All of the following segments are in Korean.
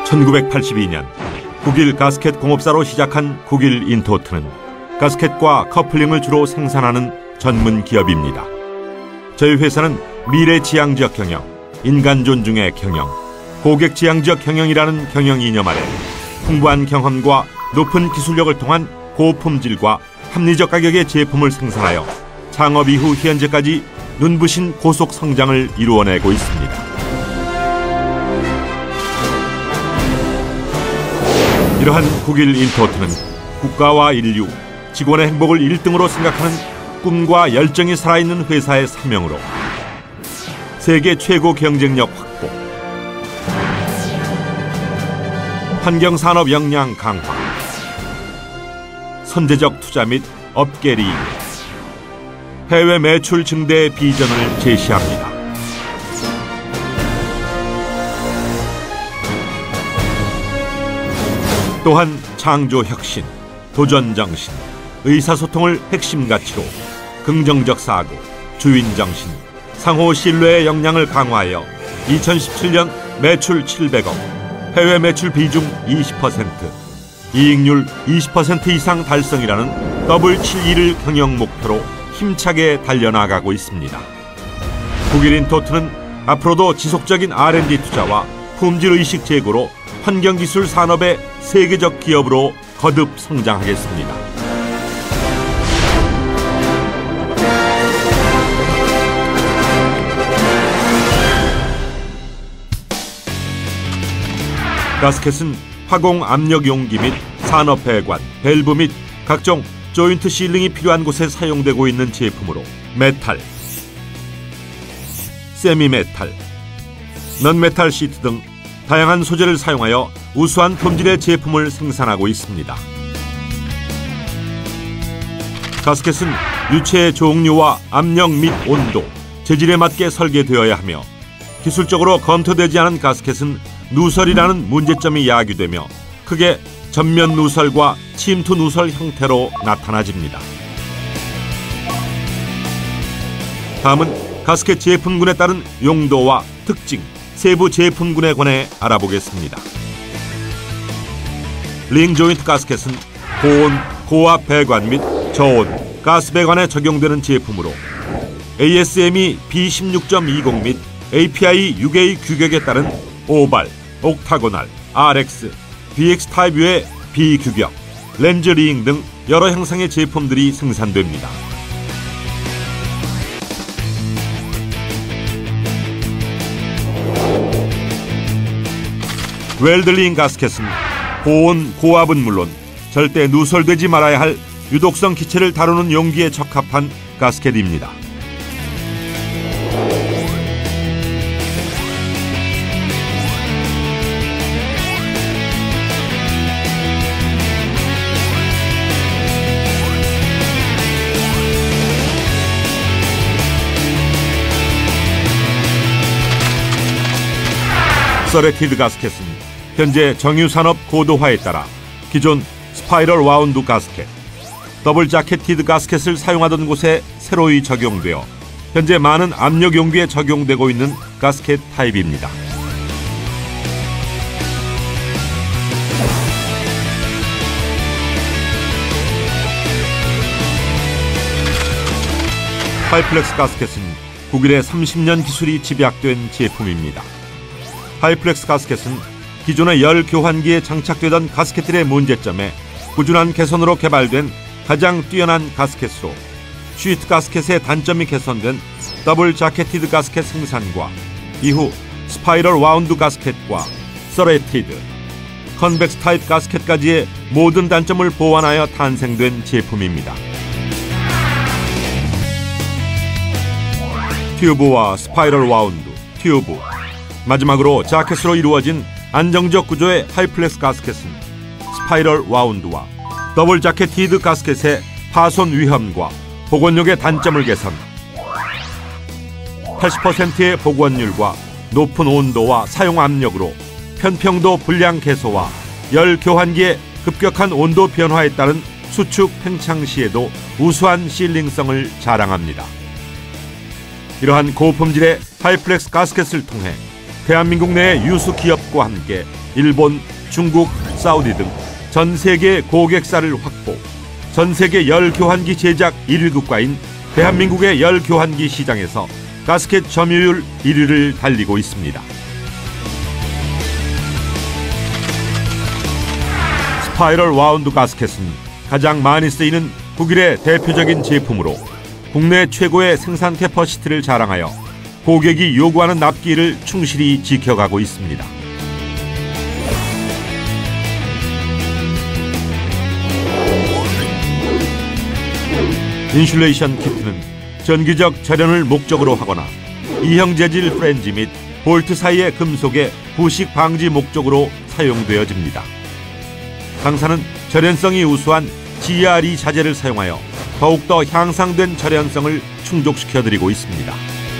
1982년 국일 가스켓 공업사로 시작한 국일 인토트는 가스켓과 커플링을 주로 생산하는 전문 기업입니다. 저희 회사는 미래지향적 경영, 인간 존중의 경영, 고객지향적 경영이라는 경영 이념 아래 풍부한 경험과 높은 기술력을 통한 고품질과 합리적 가격의 제품을 생산하여 창업 이후 현재까지 눈부신 고속 성장을 이루어내고 있습니다. 이러한 국일 인토트는 국가와 인류, 직원의 행복을 1등으로 생각하는 꿈과 열정이 살아있는 회사의 사명으로 세계 최고 경쟁력 확보, 환경산업 역량 강화, 선제적 투자 및 업계 리그, 해외 매출 증대의 비전을 제시합니다. 또한 창조 혁신, 도전 정신, 의사소통을 핵심 가치로 긍정적 사고, 주인 정신, 상호 신뢰의 역량을 강화하여 2017년 매출 700억, 해외 매출 비중 20%, 이익률 20% 이상 달성이라는 더블 72를 경영 목표로 힘차게 달려나가고 있습니다. 국일 인토트는 앞으로도 지속적인 R&D 투자와 품질의식 제고로 환경기술 산업의 세계적 기업으로 거듭 성장하겠습니다. 가스켓은 화공 압력 용기 및 산업 배관, 밸브 및 각종 조인트 실링이 필요한 곳에 사용되고 있는 제품으로 메탈, 세미메탈, 넌메탈 시트 등 다양한 소재를 사용하여 우수한 품질의 제품을 생산하고 있습니다. 가스켓은 유체의 종류와 압력 및 온도, 재질에 맞게 설계되어야 하며 기술적으로 검토되지 않은 가스켓은 누설이라는 문제점이 야기되며 크게 전면 누설과 침투 누설 형태로 나타나집니다. 다음은 가스켓 제품군에 따른 용도와 특징, 세부 제품군에 관해 알아보겠습니다. 링 조인트 가스켓은 고온, 고압 배관 및 저온, 가스 배관에 적용되는 제품으로 ASME B16.20 및 API 6A 규격에 따른 오발, 옥타고날, RX, BX 타입의 B규격, 렌즈 링 등 여러 형상의 제품들이 생산됩니다. 웰드링 가스켓은 고온, 고압은 물론 절대 누설되지 말아야 할 유독성 기체를 다루는 용기에 적합한 가스켓입니다. 서레티드 가스켓은 현재 정유산업 고도화에 따라 기존 스파이럴 와운드 가스켓, 더블 자켓티드 가스켓을 사용하던 곳에 새로이 적용되어 현재 많은 압력 용기에 적용되고 있는 가스켓 타입입니다. 하이플렉스 가스켓은 국일의 30년 기술이 집약된 제품입니다. 하이플렉스 가스켓은 기존의 열 교환기에 장착되던 가스켓들의 문제점에 꾸준한 개선으로 개발된 가장 뛰어난 가스켓으로 쉬트 가스켓의 단점이 개선된 더블 자켓티드 가스켓 생산과 이후 스파이럴 와운드 가스켓과 서레티드, 컨벡스 타입 가스켓까지의 모든 단점을 보완하여 탄생된 제품입니다. 튜브와 스파이럴 와운드, 튜브, 마지막으로 자켓으로 이루어진 안정적 구조의 하이플렉스 가스켓은 스파이럴 와운드와 더블 자켓티드 가스켓의 파손 위험과 복원력의 단점을 개선, 80%의 복원율과 높은 온도와 사용 압력으로 편평도 불량 개소와 열 교환기의 급격한 온도 변화에 따른 수축 팽창 시에도 우수한 실링성을 자랑합니다. 이러한 고품질의 하이플렉스 가스켓을 통해 대한민국 내 유수 기업과 함께 일본, 중국, 사우디 등 전 세계 고객사를 확보, 전 세계 열 교환기 제작 1위 국가인 대한민국의 열 교환기 시장에서 가스켓 점유율 1위를 달리고 있습니다. 스파이럴 와운드 가스켓은 가장 많이 쓰이는 국일의 대표적인 제품으로 국내 최고의 생산 캐퍼시티를 자랑하여 고객이 요구하는 납기를 충실히 지켜가고 있습니다. 인슐레이션 키트는 전기적 절연을 목적으로 하거나 이형 재질 프렌지 및 볼트 사이의 금속의 부식 방지 목적으로 사용되어집니다. 당사는 절연성이 우수한 GRE 자재를 사용하여 더욱더 향상된 절연성을 충족시켜드리고 있습니다.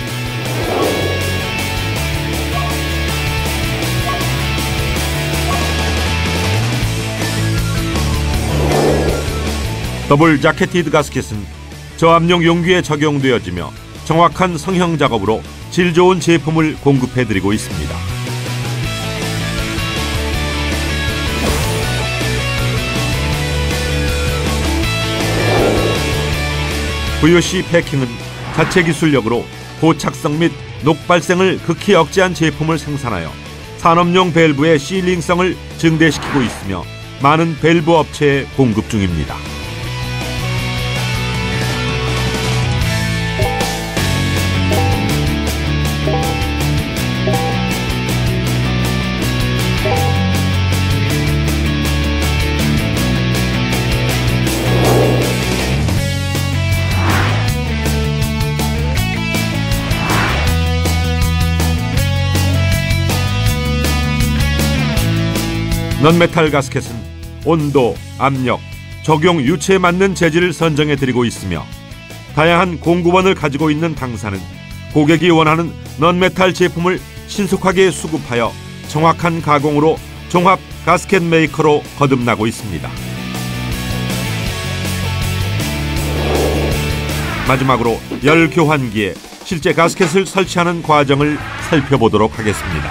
더블 자켓티드 가스켓은 저압용 용기에 적용되어지며 정확한 성형 작업으로 질 좋은 제품을 공급해드리고 있습니다. VOC 패킹은 자체 기술력으로 고착성 및 녹발생을 극히 억제한 제품을 생산하여 산업용 밸브의 실링성을 증대시키고 있으며 많은 밸브 업체에 공급 중입니다. 넌메탈 가스켓은 온도, 압력, 적용 유체에 맞는 재질을 선정해드리고 있으며 다양한 공급원을 가지고 있는 당사는 고객이 원하는 넌메탈 제품을 신속하게 수급하여 정확한 가공으로 종합 가스켓 메이커로 거듭나고 있습니다. 마지막으로 열 교환기에 실제 가스켓을 설치하는 과정을 살펴보도록 하겠습니다.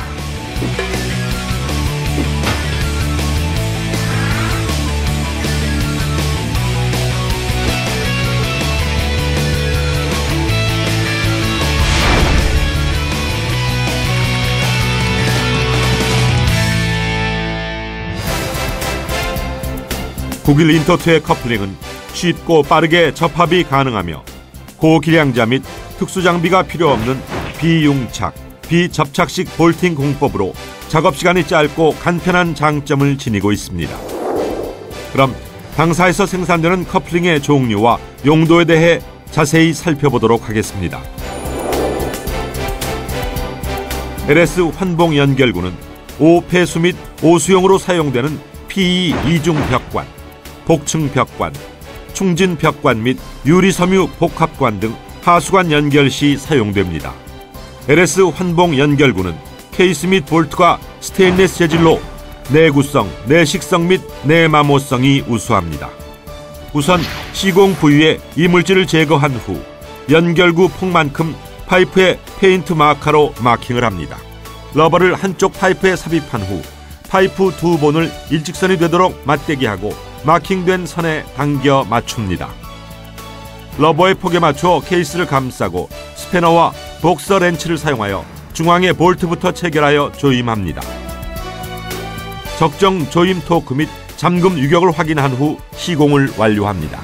국일 인터투의 커플링은 쉽고 빠르게 접합이 가능하며 고기량자 및 특수장비가 필요 없는 비융착, 비접착식 볼팅 공법으로 작업시간이 짧고 간편한 장점을 지니고 있습니다. 그럼 당사에서 생산되는 커플링의 종류와 용도에 대해 자세히 살펴보도록 하겠습니다. LS 환봉 연결구는 5폐수 및 5수용으로 사용되는 PE 이중 벽관, 복층 벽관, 충진 벽관 및 유리섬유 복합관 등 하수관 연결 시 사용됩니다. LS 환봉 연결구는 케이스 및 볼트가 스테인리스 재질로 내구성, 내식성 및 내마모성이 우수합니다. 우선 시공 부위에 이물질을 제거한 후 연결구 폭만큼 파이프에 페인트 마카로 마킹을 합니다. 러버를 한쪽 파이프에 삽입한 후 파이프 두 본을 일직선이 되도록 맞대기하고 마킹된 선에 당겨 맞춥니다. 러버의 폭에 맞춰 케이스를 감싸고 스패너와 복서 렌치를 사용하여 중앙에 볼트부터 체결하여 조임합니다. 적정 조임 토크 및 잠금 유격을 확인한 후 시공을 완료합니다.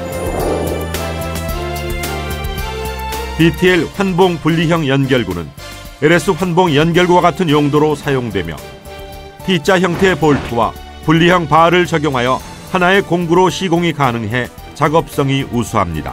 BTL 환봉 분리형 연결구는 LS 환봉 연결구와 같은 용도로 사용되며 T자 형태의 볼트와 분리형 바를 적용하여 하나의 공구로 시공이 가능해 작업성이 우수합니다.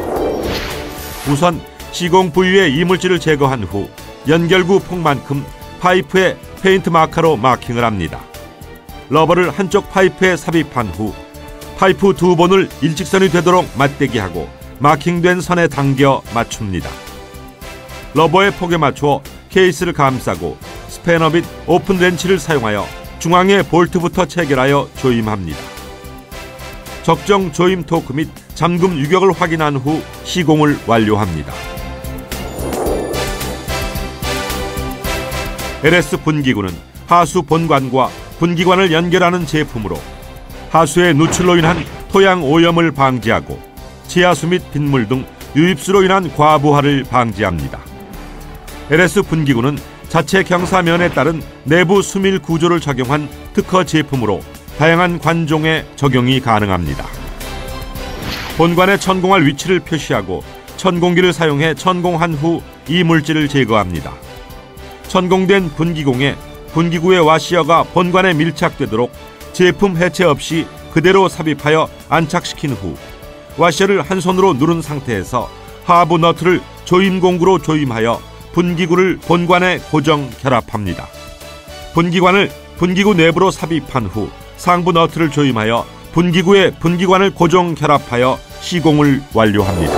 우선 시공 부위의 이물질을 제거한 후 연결구 폭만큼 파이프에 페인트 마카로 마킹을 합니다. 러버를 한쪽 파이프에 삽입한 후 파이프 두 본을 일직선이 되도록 맞대기하고 마킹된 선에 당겨 맞춥니다. 러버의 폭에 맞추어 케이스를 감싸고 스패너 및 오픈 렌치를 사용하여 중앙에 볼트부터 체결하여 조임합니다. 적정 조임 토크 및 잠금 유격을 확인한 후 시공을 완료합니다. LS 분기구는 하수 본관과 분기관을 연결하는 제품으로 하수의 누출로 인한 토양 오염을 방지하고 지하수 및 빗물 등 유입수로 인한 과부하를 방지합니다. LS 분기구는 자체 경사면에 따른 내부 수밀 구조를 적용한 특허 제품으로 다양한 관종에 적용이 가능합니다. 본관에 천공할 위치를 표시하고 천공기를 사용해 천공한 후 이물질을 제거합니다. 천공된 분기공에 분기구의 와시어가 본관에 밀착되도록 제품 해체 없이 그대로 삽입하여 안착시킨 후 와시어를 한 손으로 누른 상태에서 하부 너트를 조임공구로 조임하여 분기구를 본관에 고정 결합합니다. 분기관을 분기구 내부로 삽입한 후 상부 너트를 조임하여 분기구에 분기관을 고정 결합하여 시공을 완료합니다.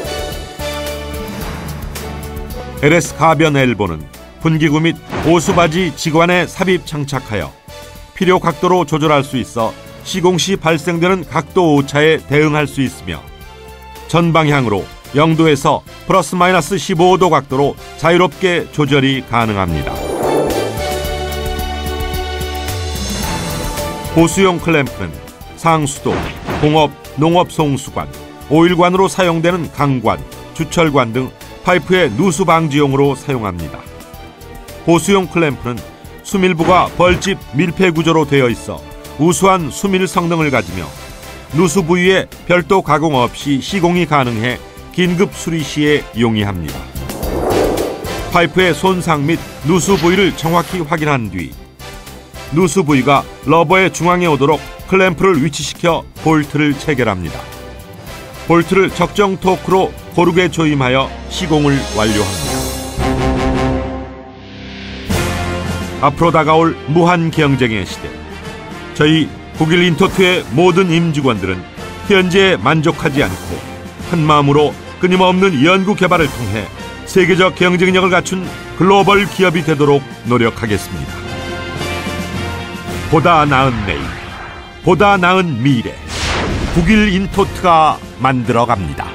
LS 가변 엘보는 분기구 및 오수바지 지관에 삽입 장착하여 필요 각도로 조절할 수 있어 시공 시 발생되는 각도 오차에 대응할 수 있으며 전방향으로 0도에서 플러스 마이너스 15도 각도로 자유롭게 조절이 가능합니다. 보수용 클램프는 상수도, 공업, 농업 송수관, 오일관으로 사용되는 강관, 주철관 등 파이프의 누수 방지용으로 사용합니다. 보수용 클램프는 수밀부가 벌집 밀폐 구조로 되어 있어 우수한 수밀 성능을 가지며 누수 부위에 별도 가공 없이 시공이 가능해 긴급 수리 시에 용이합니다. 파이프의 손상 및 누수 부위를 정확히 확인한 뒤 누수 부위가 러버의 중앙에 오도록 클램프를 위치시켜 볼트를 체결합니다. 볼트를 적정 토크로 고르게 조임하여 시공을 완료합니다. 앞으로 다가올 무한 경쟁의 시대, 저희 국일 인토트의 모든 임직원들은 현재에 만족하지 않고 한마음으로 끊임없는 연구 개발을 통해 세계적 경쟁력을 갖춘 글로벌 기업이 되도록 노력하겠습니다. 보다 나은 내일, 보다 나은 미래, 국일 인토트가 만들어갑니다.